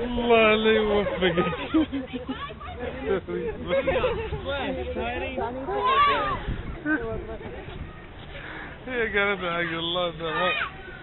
الله لا يوفقك. هي قالت حق الله تمام.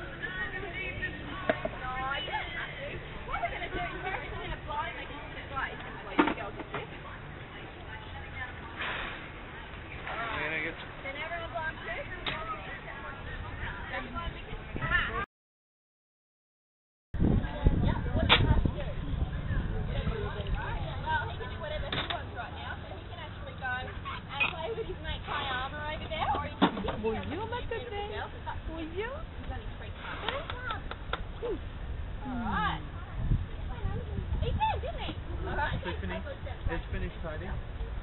Will you let them in? Will you? Alright. He did, didn't he? Alright. It's finished tidy.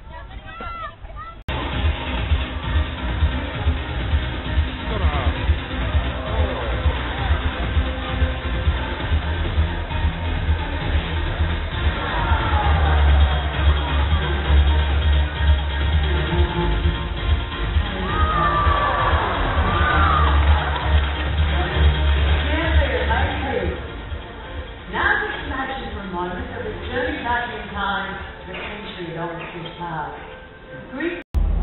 Journey back in time to the century of his past. Greek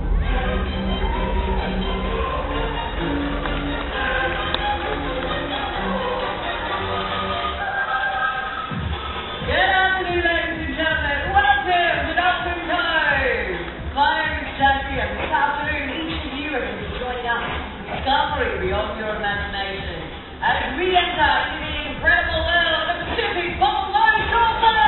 Good afternoon, ladies and gentlemen. Welcome to Doctor Cove. My name is Jackie, and this afternoon each of you are going to be joining us in discovery beyond your imagination as we enter into the incredible world of the Pacific Buffalo Dolphins.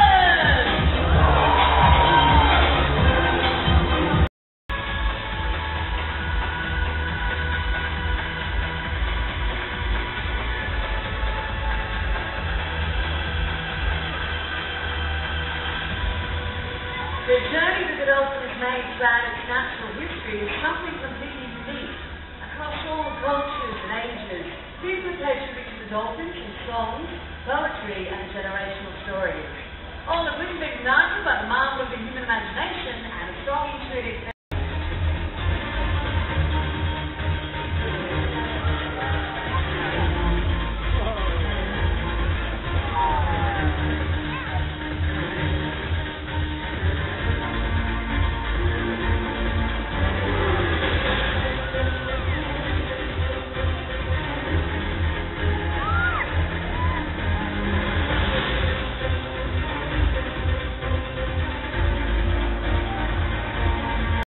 The journey that the dolphin has made throughout its natural history is something completely unique across all cultures and ages. People have tribute to the dolphin in songs, poetry, and generational stories. All of which have been ignited by the marvel of the human imagination and a strong intuitive